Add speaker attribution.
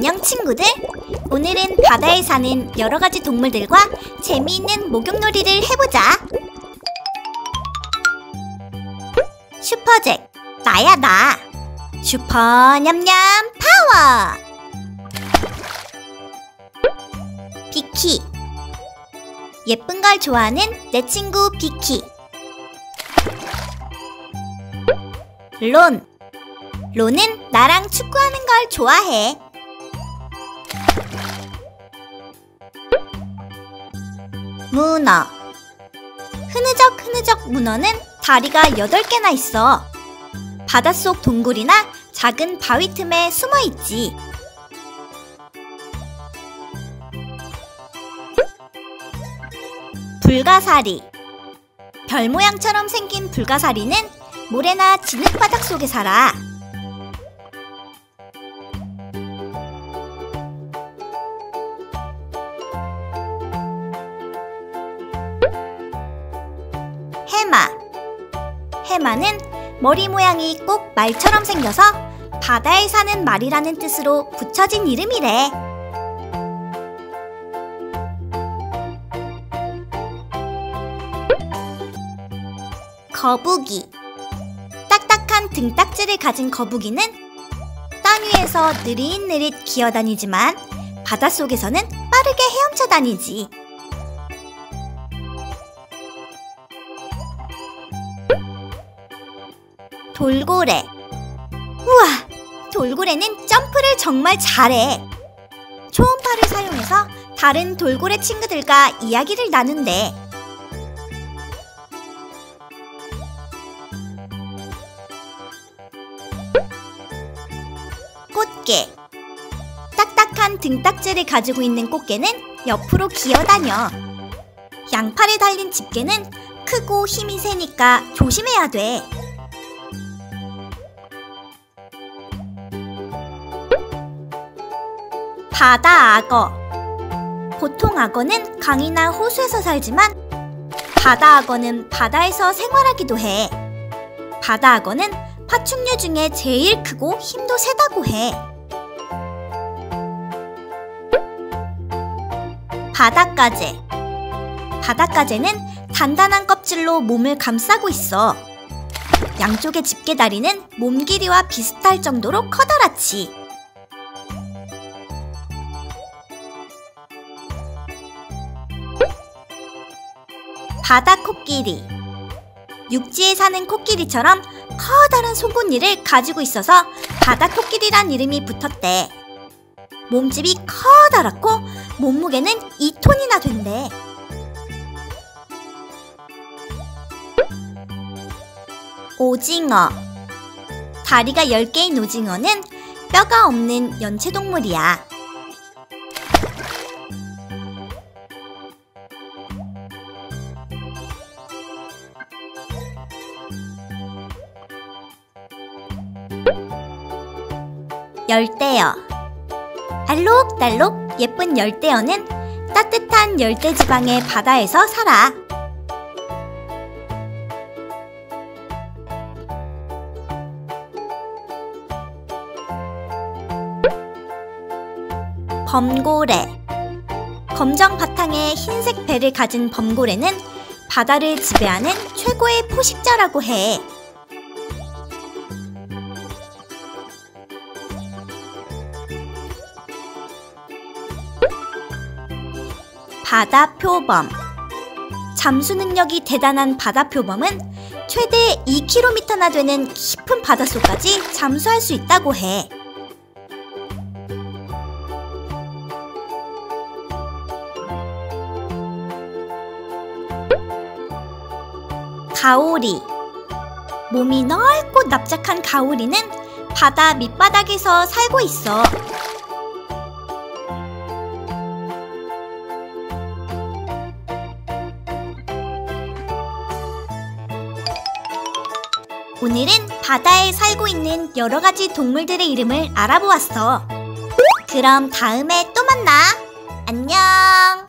Speaker 1: 안녕 친구들! 오늘은 바다에 사는 여러가지 동물들과 재미있는 목욕놀이를 해보자! 슈퍼잭, 나야 나! 슈퍼 냠냠 파워! 비키, 예쁜 걸 좋아하는 내 친구 비키. 론, 론은 나랑 축구하는 걸 좋아해. 문어, 흐느적 문어는 다리가 8개나 있어. 바닷속 동굴이나 작은 바위 틈에 숨어 있지. 불가사리, 별 모양처럼 생긴 불가사리는 모래나 진흙바닥 속에 살아. 해마, 해마는 머리 모양이 꼭 말처럼 생겨서 바다에 사는 말이라는 뜻으로 붙여진 이름이래. 거북이, 딱딱한 등딱지를 가진 거북이는 땅 위에서 느릿느릿 기어다니지만 바닷속에서는 빠르게 헤엄쳐 다니지. 돌고래, 우와! 돌고래는 점프를 정말 잘해. 초음파를 사용해서 다른 돌고래 친구들과 이야기를 나눈대. 꽃게, 딱딱한 등딱지를 가지고 있는 꽃게는 옆으로 기어다녀. 양팔에 달린 집게는 크고 힘이 세니까 조심해야 돼. 바다 악어, 보통 악어는 강이나 호수에서 살지만 바다 악어는 바다에서 생활하기도 해. 바다 악어는 파충류 중에 제일 크고 힘도 세다고 해. 바닷가재, 바닷가재는 단단한 껍질로 몸을 감싸고 있어. 양쪽의 집게다리는 몸 길이와 비슷할 정도로 커다랗지. 바다 코끼리, 육지에 사는 코끼리처럼 커다란 송곳니를 가지고 있어서 바다 코끼리란 이름이 붙었대. 몸집이 커다랗고 몸무게는 2톤이나 된대. 오징어, 다리가 10개인 오징어는 뼈가 없는 연체동물이야. 열대어, 알록달록 예쁜 열대어는 따뜻한 열대지방의 바다에서 살아. 범고래, 검정 바탕에 흰색 배를 가진 범고래는 바다를 지배하는 최고의 포식자라고 해. 바다표범, 잠수 능력이 대단한 바다표범은 최대 2km나 되는 깊은 바닷속까지 잠수할 수 있다고 해. 가오리, 몸이 넓고 납작한 가오리는 바다 밑바닥에서 살고 있어. 오늘은 바다에 살고 있는 여러가지 동물들의 이름을 알아보았어. 그럼 다음에 또 만나. 안녕!